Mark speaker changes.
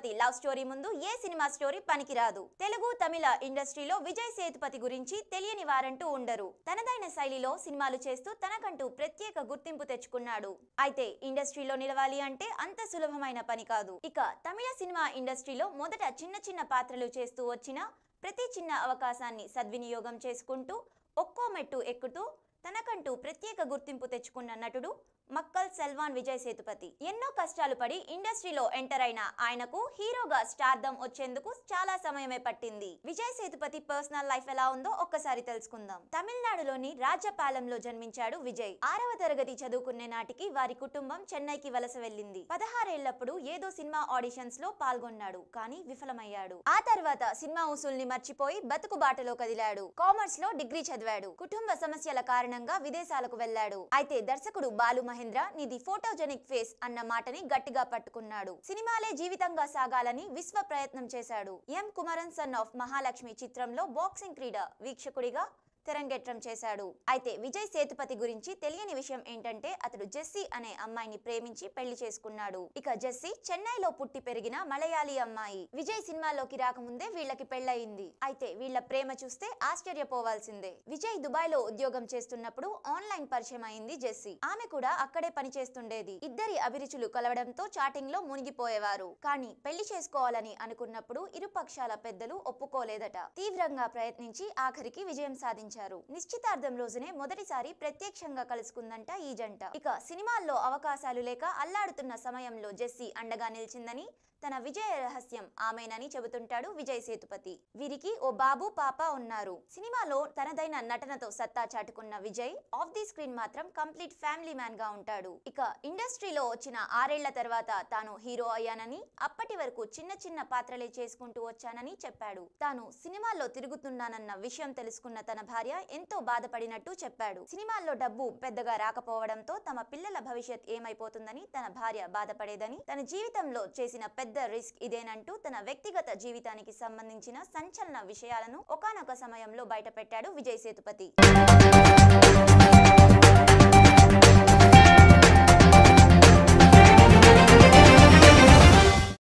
Speaker 1: Sethupathi love story ముందు ఏ cinema story పనికిరాదు. తెలుగు తమిళ ఇండస్ట్రీలో విజయ్ సేతుపతి గురించి తెలియని వారంటూ ఉండరు. తనదైన శైలిలో సినిమాలు చేస్తూ తనకంటూ ప్రత్యేక గుర్తింపు తెచ్చుకున్నాడు. అయితే ఇండస్ట్రీలో నిలవాలి అంటే అంత సులభమైన పని కాదు. ఇక తమిళ సినిమా ఇండస్ట్రీలో మొదట చిన్న చిన్న పాత్రలు చేస్తూ వచ్చిన ప్రతి చిన్న అవకాశాన్ని సద్వినియోగం చేసుకుంటూ ఒక్కో మెట్టు ఎక్కుతూ తనకంటూ ప్రత్యేక గుర్తింపు తెచ్చుకున్న నటుడు మక్కల్ సెల్వాన్ విజయ్ సేతుపతి. ఎన్నో కష్టాలు పడి ఇండస్ట్రీలో ఎంటర్ అయిన ఆయనకు హీరోగా స్టార్డమ్ వచ్చేందుకు చాలా సమయమే పట్టింది. విజయ్ సేతుపతి పర్సనల్ లైఫ్ ఎలా ఉందో ఒక్కసారి తెలుసుకుందాం. తమిళనాడులోని రాజపాలెంలో జన్మించాడు విజయ్. 6వ తరగతి చదువుకునే నాటికి వారి కుటుంబం చెన్నైకి వలస వెళ్ళింది. 16 ఏళ్లప్పుడు ఏదో సినిమా ఆడిషన్స్ లో పాల్గొన్నాడు, కానీ విఫలమయ్యాడు. ఆ తర్వాత సినిమా ఉసుల్ని మర్చిపోయి బతుకు బాటలో కదిలాడు. కామర్స్ లో డిగ్రీ చదివాడు. కుటుంబ సమస్యల కారణంగా విదేశాలకు వెళ్లాడు. అయితే దర్శకుడు బాలు మహేంద్ర నీది ఫోటోజెనిక్ ఫేస్ అన్న మాటని గట్టిగా పట్టుకున్నాడు. సినిమాలే జీవితంగా సాగాలని విశ్వ ప్రయత్నం చేశాడు. M Kumaran son of Mahalakshmi చిత్రంలో బాక్సింగ్ క్రీడ వీక్షకుడిగా తెరంగేట్రం చేశాడు. అయితే విజయ్ సేతుపతి గురించి తెలియని విషయం ఏంటంటే అతడు జెస్సీ అనే అమ్మాయిని ప్రేమించి పెళ్లి చేసుకున్నాడు. ఇక జెస్సీ చెన్నైలో పుట్టి పెరిగిన మలయాళీ అమ్మాయి. విజయ్ సినిమాలోకి రాకముందే వీళ్ళకి పెళ్లయింది. అయితే వీళ్ళ ప్రేమ చూస్తే ఆశ్చర్యపోవాల్సిందే. విజయ్ దుబాయ్ లో ఉద్యోగం చేస్తున్నప్పుడు ఆన్లైన్ పరిచయం అయింది జెస్సీ. ఆమె కూడా అక్కడే పని చేస్తుండేది. ఇద్దరి అభిరుచులు కలవడంతో చాటింగ్ లో మునిగిపోయేవారు. కానీ పెళ్లి చేసుకోవాలని అనుకున్నప్పుడు ఇరు పక్షాల పెద్దలు ఒప్పుకోలేదట. తీవ్రంగా ప్రయత్నించి ఆఖరికి విజయం సాధించారు. నిశ్చితార్థం రోజునే మొదటిసారి ప్రత్యక్షంగా కలుసుకుందంట ఈ జంట. ఇక సినిమాల్లో అవకాశాలు లేక అల్లాడుతున్న సమయంలో జెస్సీ అండగా నిలిచిందని, తన విజయ రహస్యం ఆమెనని చెబుతుంటాడు విజయ్ సేతుపతి. వీరికి ఓ బాబు పాప ఉన్నారు. సినిమాలో తనదైన నటనతో సత్తా చాటుకున్న విజయ్ ఆఫ్ ది స్క్రీన్ మాత్రం కంప్లీట్ ఫ్యామిలీ మ్యాన్ గా ఉంటాడు. ఇక ఇండస్ట్రీలో వచ్చిన 6 ఏళ్ల తర్వాత తాను హీరో అయ్యానని, అప్పటి వరకు చిన్న చిన్న పాత్రలే చేసుకుంటూ వచ్చానని చెప్పాడు. తాను సినిమాల్లో తిరుగుతున్నానన్న విషయం తెలుసుకున్న తన భార్య ఎంతో బాధపడినట్టు చెప్పాడు. సినిమాల్లో డబ్బు పెద్దగా రాకపోవడంతో తమ పిల్లల భవిష్యత్ ఏమైపోతుందని తన భార్య బాధపడేదని, తన జీవితంలో చేసిన పెద్ద రిస్క్ ఇదేనంటూ తన వ్యక్తిగత జీవితానికి సంబంధించిన సంచలన విషయాలను ఒకానొక సమయంలో బయటపెట్టాడు విజయ్ సేతుపతి.